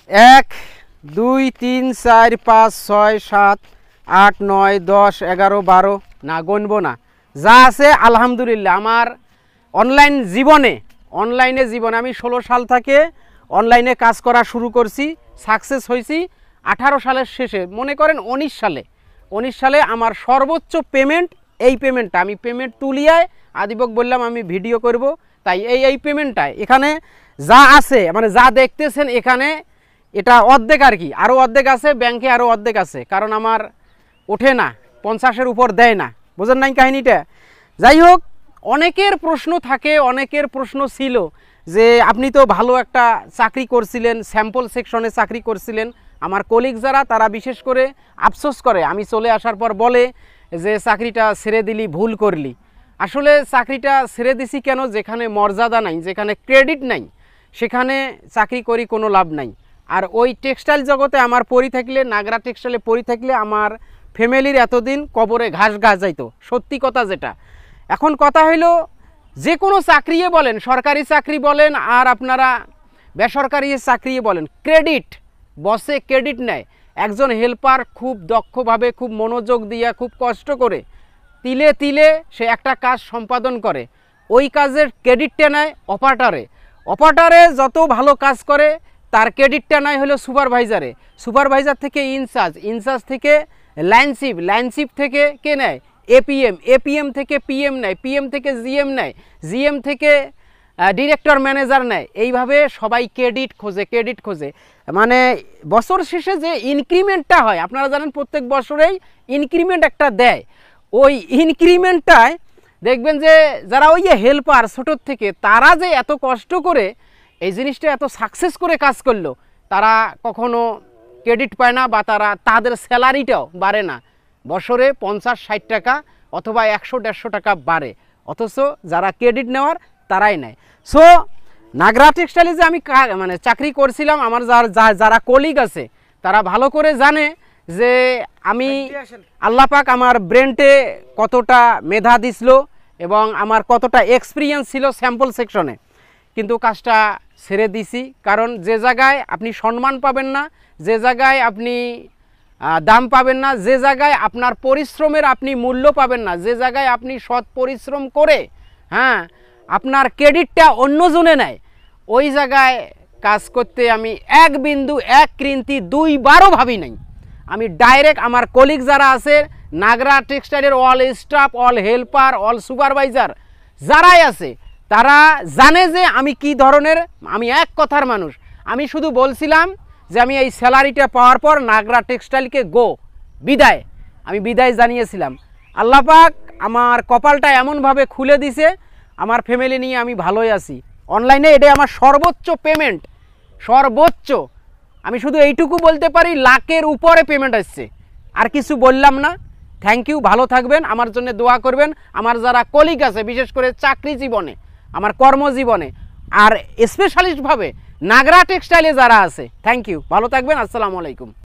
1 2 3 4 5 6 7 8 9 10 11 12 না গণবো না, যা আছে আলহামদুলিল্লাহ। আমার অনলাইনে জীবনে আমি 16 সাল থেকে অনলাইনে কাজ করা শুরু করছি, সাকসেস হয়েছি 18 সালের শেষে, মনে করেন 19 সালে আমার সর্বোচ্চ পেমেন্ট এই পেমেন্টটা। আমি পেমেন্ট তুলিয়ায় আদিবক বললাম আমি ভিডিও করব, তাই এই পেমেন্টটা এখানে যা আছে মানে যা দেখতেছেন এখানে এটা অর্ধেক আর কি, আরও অর্ধেক আছে ব্যাংকে, আরও অর্ধেক আছে, কারণ আমার ওঠে না, 50-এর উপর দেয় না, বোঝেন নাই কাহিনিটা। যাই হোক, অনেকের প্রশ্ন থাকে, অনেকের প্রশ্ন ছিল যে আপনি তো ভালো একটা চাকরি করছিলেন, স্যাম্পল সেকশনে চাকরি করছিলেন। আমার কলিগ যারা তারা বিশেষ করে আফসোস করে আমি চলে আসার পর, বলে যে চাকরিটা ছেড়ে দিলি, ভুল করলি। আসলে চাকরিটা ছেড়ে দিছি কেন? যেখানে মর্যাদা নাই, যেখানে ক্রেডিট নাই, সেখানে চাকরি করি কোনো লাভ নাই। আর ওই টেক্সটাইল জগতে আমার পড়ি থাকলে, নাগরা টেক্সটাইলে পড়ি থাকলে আমার ফ্যামিলির এতদিন কবরে ঘাস যাইতো, সত্যি কথা যেটা। এখন কথা হইলো, যে কোনো চাকরি বলেন, সরকারি চাকরি বলেন আর আপনারা বেসরকারি চাকরি বলেন, ক্রেডিট, বসে ক্রেডিট নেয়। একজন হেল্পার খুব দক্ষভাবে, খুব মনোযোগ দিয়ে, খুব কষ্ট করে তিলে তিলে সে একটা কাজ সম্পাদন করে, ওই কাজের ক্রেডিটটা নেয় অপারেটরে যত ভালো কাজ করে তার ক্রেডিটটা নেয় হলো সুপারভাইজার থেকে ইনচার্জ থেকে লাইনশিপ থেকে কে নেয় এপিএম থেকে পিএম নেয়, পিএম থেকে জিএম নেয়, জিএম থেকে ডিরেক্টর ম্যানেজার নেয়। এইভাবে সবাই ক্রেডিট খোঁজে। মানে বছর শেষে যে ইনক্রিমেন্টটা হয়, আপনারা জানেন প্রত্যেক বছরেই ইনক্রিমেন্ট একটা দেয়। ওই ইনক্রিমেন্টটায় দেখবেন যে যারা ওই হেল্পার ছোটোর থেকে, তারা যে এত কষ্ট করে এই জিনিসটা এত সাকসেস করে কাজ করলো, তারা কখনো ক্রেডিট পায় না, বা তাদের স্যালারিটাও বাড়ে না। বছরে 50-60 টাকা অথবা 100-150 টাকা বাড়ে, অথচ যারা ক্রেডিট নেওয়ার তারাই নেয়। সো নাগরা টেক্সটাইলে যে আমি মানে চাকরি করছিলাম, আমার যারা কলিগ আছে তারা ভালো করে জানে যে আমি আল্লাহ পাক আমার ব্রেনটে কতটা মেধা দিছিল এবং আমার কতটা এক্সপিরিয়েন্স ছিল স্যাম্পল সেকশনে, কিন্তু কাজটা ছেড়ে দিছি। কারণ যে জায়গায় আপনি সম্মান পাবেন না, যে জায়গায় আপনি দাম পাবেন না, যে জায়গায় আপনার পরিশ্রমের আপনি মূল্য পাবেন না, যে জায়গায় আপনি সৎ পরিশ্রম করে আপনার ক্রেডিটটা অন্যজনে নেয়, ওই জায়গায় কাজ করতে আমি এক বিন্দু এক ক্রিন্তি দুইবারও ভাবি নাই। আমি ডাইরেক্ট আমার কলিগ যারা আছে নাগরা টেক্সটাইলের all staff, all helper, all supervisor যারাই আছে, তারা জানে যে আমি কি ধরনের, আমি এক কথার মানুষ। আমি শুধু বলছিলাম যে আমি এই স্যালারিটা পাওয়ার পর নাগরা টেক্সটাইলকে বিদায়, আমি বিদায় জানিয়েছিলাম। আল্লাহ পাক আমার কপালটা এমনভাবে খুলে দিছে, আমার ফ্যামিলি নিয়ে আমি ভালোই আছি। অনলাইনে এটাই আমার সর্বোচ্চ পেমেন্ট, সর্বোচ্চ। আমি শুধু এইটুকু বলতে পারি, লাখের উপরে পেমেন্ট আসছে, আর কিছু বললাম না। থ্যাংক ইউ, ভালো থাকবেন, আমার জন্য দোয়া করবেন। আমার যারা কলিগ আছে, বিশেষ করে চাকরি জীবনে, আমার কর্মজীবনে, আর স্পেশালিস্টভাবে নাগরা টেক্সটাইলে যারা আছে, থ্যাংক ইউ, ভালো থাকবেন। আসসালামু আলাইকুম।